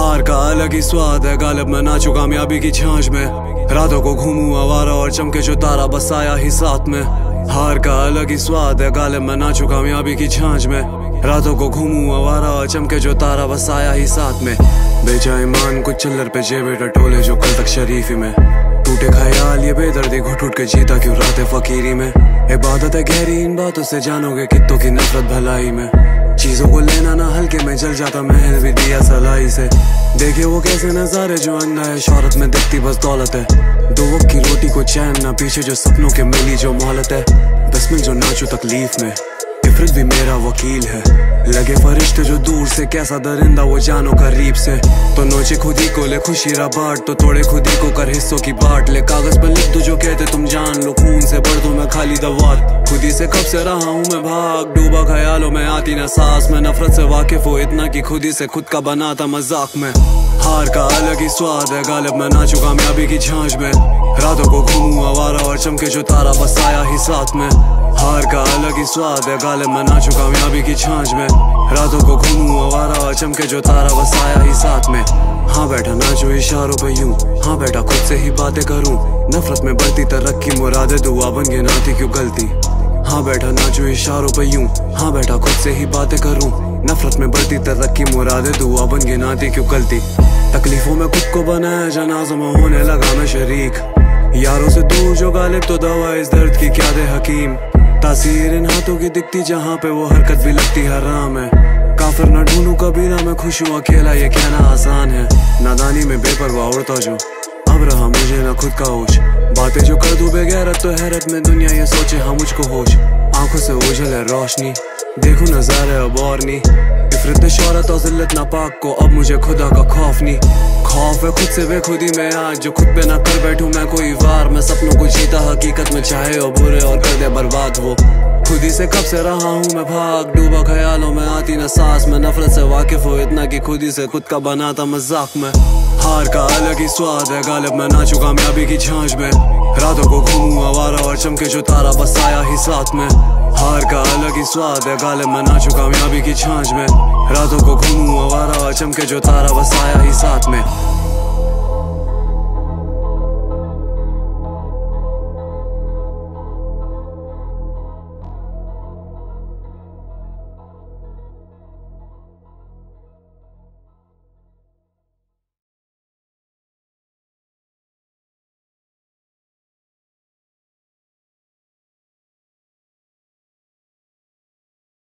हार का अलग ही स्वाद है, गालिब मैं नाचू कामयाबी की छाछ में। रातों को घूमूं आवारा और चमके जो तारा बस आया ही साथ में। हार का अलग ही स्वाद है, गालिब मैं नाचू कामयाबी की छाछ में। रातों को घूमूं आवारा और चमके जो तारा बस आया ही साथ में। बेचा ईमान कुछ चिल्लर पे जेबे टटोले जो कल तक शरीफी में। टूटे ख्याल ये बेदर्दी घुट उठ के जीता क्यों रात फकीरी में। इबादत है गहरी इन बातों से जानोगे कित्तों की नफरत भलाई में। चीजों को लेना ना हल्के में, जल जाता महल भी दिया सलाई से। देखे वो कैसे नजारे जो अंधा है, शोहरत में दिखती बस दौलत है। दो वक्त की रोटी को चैन ना, पीछे जो सपनों के मिली जो मोहलत है। बसमिल जो नाचो तकलीफ में, इफरत भी मेरा वकील है। लगे फरिश्ते जो दूर से, कैसा दरिंदा वो जानो करीब से। तो नोचे खुदी को ले खुशी रा बाट, तो तोड़े खुदी को कर हिस्सों की बाट ले। कागज पर लिख दो जो कहते तुम जान लो, खून से भर दूं मैं खाली दवात। खुदी से कब से रहा हूँ मैं भाग, डूबा ख्यालों में आती ना सांस। मैं नफरत से वाकिफ हूँ इतना कि खुदी से खुद का बनाता मजाक में। हार का अलग ही स्वाद है, गालिब मैं नाचू कामयाबी की छाछ में। रातों को घूमूं आवारा और चमके जो तारा बस आया ही साथ में। हार का अलग ही स्वाद है, गालिब मैं नाचू कामयाबी की छाछ में। रातों को घूमूं आवारा और चमके जो तारा बस आया ही साथ में। हाँ बैठा नाचो इशारों पे यूं, हाँ बैठा खुद से ही बातें करूं। नफरत में बढ़ती तरक्की मुरादे, दुआ बन के नाती क्यों गलती। हाँ बैठा नाचो इशारों पे यूं, हाँ बैठा खुद से ही बातें करूं। नफरत में बढ़ती तरक्की मुरादे, दुआ बन के नाती क्यों गलती। तकलीफों में खुद को बनाया, जनाजों में होने लगा मैं शरीक। यारों से दूर जो गालिब तो दवा इस दर्द की क्या दे हकीम। तासीर इन हाथों की दिखती जहाँ पे वो हरकत भी लगती हराम है। काफिर न ढूंढूं कबीरा मैं खुश हूँ अकेला, ये कहना आसान है। नादानी में बेपरवाह उड़ता जो, अब रहा मुझे ना खुद का होश। बातें जो कर दूं बेगैरत तो हैरत में दुनिया ये सोचे हाँ मुझको होश। आंखों से ओझल है रोशनी, देखूं नजारे अब और नहीं। इफरत शोहरत और जिल्लत नापाक को अब मुझे खुदा का खौफ नहीं। खौफ है खुद से बेखुदी में आज, जो खुद पे ना कर बैठूं मैं कोई वार। मैं सपनों को जीता हकीकत में, चाहे और बुरे और कर दे बर्बाद वो। खुदी से कब से रहा हूँ मैं भाग, डूबा ख्यालों में आती ना सांस। मैं नफरत से वाकिफ हूँ इतना कि खुदी से खुद का बनाता मजाक में। हार का अलग ही स्वाद है, गालिब मैं नाचू कामयाबी की छाछ में। रातों को घूमूं आवारा और चमके जो तारा बस आया ही साथ में। हार का अलग ही स्वाद है, गालिब मैं नाचू कामयाबी की छाछ में। रातों को घूमूं आवारा और चमके जो तारा बस आया ही साथ में।